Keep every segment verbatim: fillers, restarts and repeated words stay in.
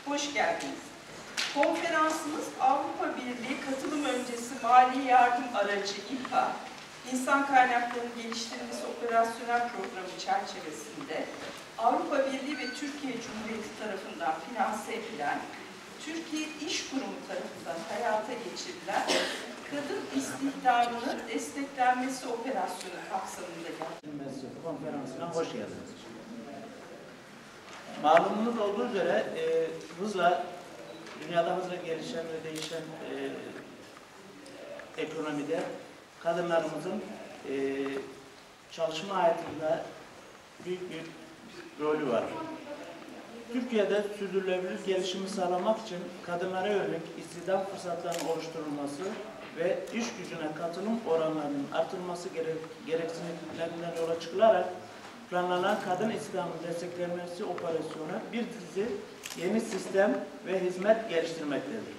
hoş geldiniz. Konferansımız Avrupa Birliği Katılım Öncesi Mali Yardım Aracı İ P A, İnsan Kaynaklarının Geliştirilmesi Operasyonel Programı çerçevesinde Avrupa Birliği ve Türkiye Cumhuriyeti tarafından finanse edilen, Türkiye İş Kurumu tarafından hayata geçirilen kadın istihdamının desteklenmesi operasyonu kapsamında yapılması konferansına hoş geldiniz. Malumunuz olduğu üzere e, hızla, dünyada hızla gelişen ve değişen e, ekonomide kadınlarımızın e, çalışma hayatında büyük bir rolü var. Türkiye'de sürdürülebilir gelişimi sağlamak için kadınlara yönelik istihdam fırsatlarının oluşturulması ve iş gücüne katılım oranlarının artırılması gerek, gereksinimlerinden yola çıkılarak planlanan kadın istihdamının desteklenmesi operasyonu bir dizi yeni sistem ve hizmet geliştirmektedir.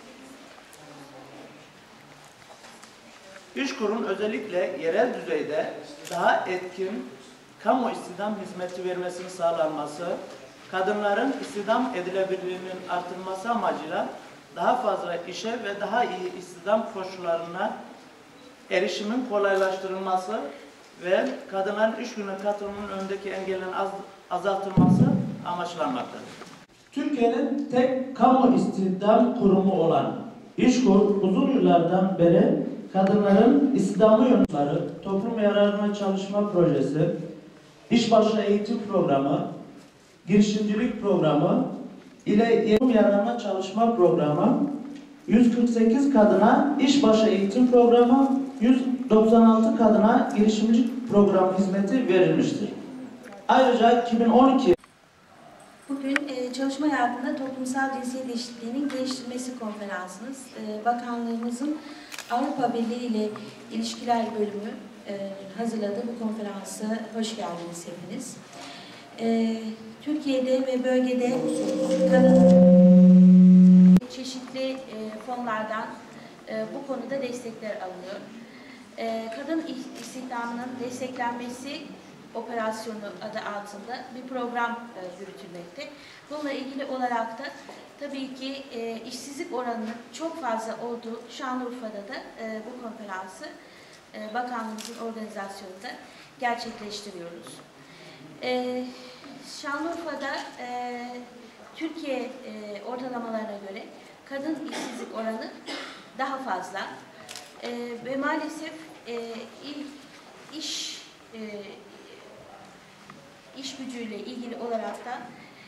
İşkur'un özellikle yerel düzeyde daha etkin kamu istihdam hizmeti vermesini sağlanması, kadınların istihdam edilebilirliğinin artırılması amacıyla daha fazla işe ve daha iyi istihdam koşullarına erişimin kolaylaştırılması ve kadınların iş gününe katılımının önündeki engellerin az, azaltılması amaçlanmaktadır. Türkiye'nin tek kamu istihdam kurumu olan İşkur, uzun yıllardan beri kadınların istihdamı yönetleri, toplum yararına çalışma projesi, işbaşı eğitim programı, girişimcilik programı ile toplum yararına çalışma programı, yüz kırk sekiz kadına işbaşı eğitim programı, yüz doksan altı kadına girişimcilik programı hizmeti verilmiştir. Ayrıca iki bin on iki Bugün e, çalışma hayatında toplumsal cinsiyet eşitliğinin geliştirilmesi konferansınız. E, Bakanlığımızın Avrupa Birliği ile ilişkiler bölümü e, hazırladığı bu konferansa hoş geldiniz hepiniz. E, Türkiye'de ve bölgede kadın çeşitli e, fonlardan e, bu konuda destekler alınıyor. E, kadın istihdamının desteklenmesi operasyonu adı altında bir program e, yürütülmekte. Bununla ilgili olarak da tabii ki e, işsizlik oranının çok fazla olduğu Şanlıurfa'da da e, bu konferansı e, bakanlığımızın organizasyonunda gerçekleştiriyoruz. E, Şanlıurfa'da e, Türkiye e, ortalamalarına göre kadın işsizlik oranı daha fazla e, ve maalesef e, iş e, iş gücüyle ilgili olarak da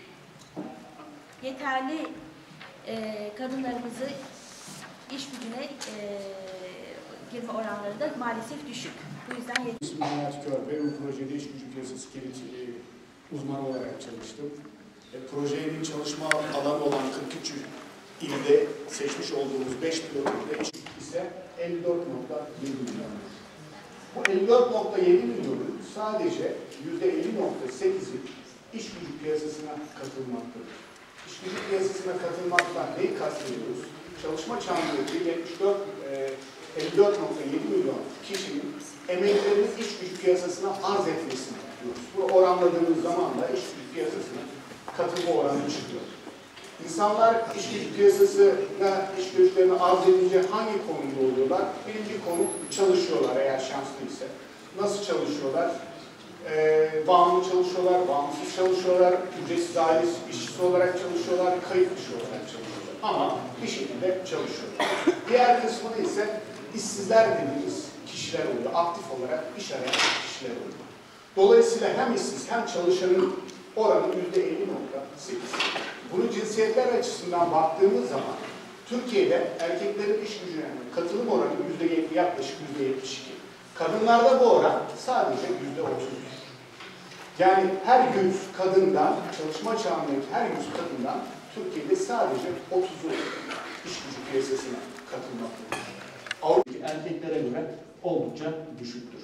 yeterli e, kadınlarımızı iş gücüne e, girme oranları da maalesef düşük. Bu yüzden İsmim Hayat Körbe, bu projede iş gücü piyasası kilit e, uzmanı olarak çalıştım. E, projenin çalışma alanı olan kırk üç ilde seçmiş olduğumuz beş pilotunda iş ise elli dört nokta yedi milyon. Bu elli dört nokta yedi milyonun sadece yüzde elli nokta sekizi iş gücü piyasasına katılmaktadır. İş gücü piyasasına katılmaktan neyi kastediyoruz? Çalışma çağındaki yetmiş dört, elli dört nokta yedi milyon kişinin emeklerinin iş gücü piyasasına arz etmesini diyoruz. Bu oranladığımız zaman da iş gücü piyasasına katılma oranı çıkıyor. İnsanlar iş gücü piyasasına iş güçlerini arz edince hangi konumda oluyorlar? Birinci konu çalışıyorlar eğer şanslıysa. Nasıl çalışıyorlar? Ee, bağımlı çalışıyorlar, bağımsız çalışıyorlar, ücretsiz aile işçisi olarak çalışıyorlar, kayıt dışı olarak çalışıyorlar. Ama bir şekilde çalışıyorlar. Diğer kısmı ise işsizler dediğimiz kişiler oluyor. Aktif olarak iş arayan kişiler oluyor. Dolayısıyla hem işsiz hem çalışanın oranı yüzde elli nokta sekiz. Bunu cinsiyetler açısından baktığımız zaman Türkiye'de erkeklerin iş gücüne katılım oranı yüzde yetmiş, yaklaşık yüzde yetmiş iki. Kadınlarda bu oran sadece yüzde otuz. Yani her yüz kadından, çalışma çağındaki her yüz kadından Türkiye'de sadece otuzu iş gücü piyasasına katılmaktadır. Avrupa'daki erkeklere göre oldukça düşüktür.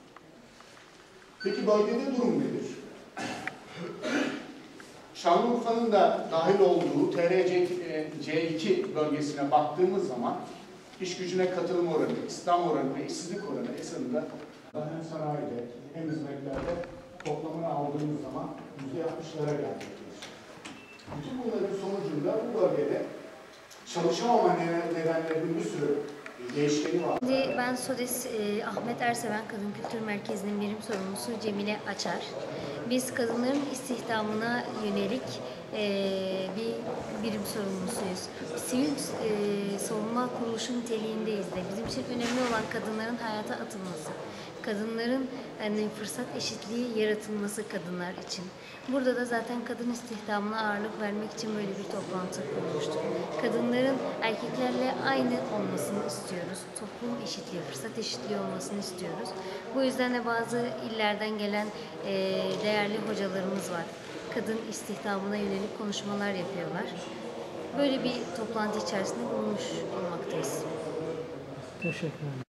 Peki bölgede durum nedir? Şanlıurfa'nın da dahil olduğu T R C iki bölgesine baktığımız zaman iş gücüne katılım oranı, istihdam oranı ve işsizlik oranı esasında hem sanayide hem hizmetlerde toplamını aldığımız zaman yüzde altmışlara gelmektedir. Bütün bunların sonucunda bu bölgede çalışamama nedenlerinin bir sürü değişkeni var. Şimdi ben SODES e, Ahmet Erseven Kadın Kültür Merkezi'nin birim sorumlusu Cemile Açar. Biz kadınların istihdamına yönelik e, bir birim sorumlusuyuz. Sivil e, savunma kuruluşu niteliğindeyiz de. Bizim için önemli olan kadınların hayata atılması. Kadınların yani fırsat eşitliği yaratılması kadınlar için. Burada da zaten kadın istihdamına ağırlık vermek için böyle bir toplantı kurmuştuk. Kadınların erkeklerle aynı olmasını istiyoruz. Toplum eşitliği, fırsat eşitliği olmasını istiyoruz. Bu yüzden de bazı illerden gelen e, değerli hocalarımız var. Kadın istihdamına yönelik konuşmalar yapıyorlar. Böyle bir toplantı içerisinde bulunmuş olmaktayız. Teşekkür ederim.